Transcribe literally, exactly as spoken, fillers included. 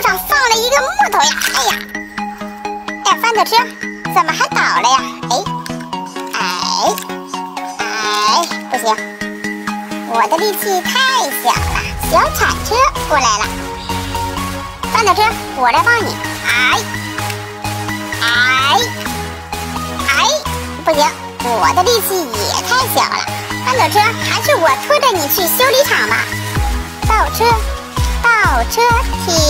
上放了一个木头呀！哎呀，哎，翻斗车怎么还倒了呀？哎，哎，哎，不行，我的力气太小了。小铲车过来了，翻斗车，我来帮你。哎，哎，哎，不行，我的力气也太小了。翻斗车，还是我拖着你去修理厂吧。倒车，倒车停。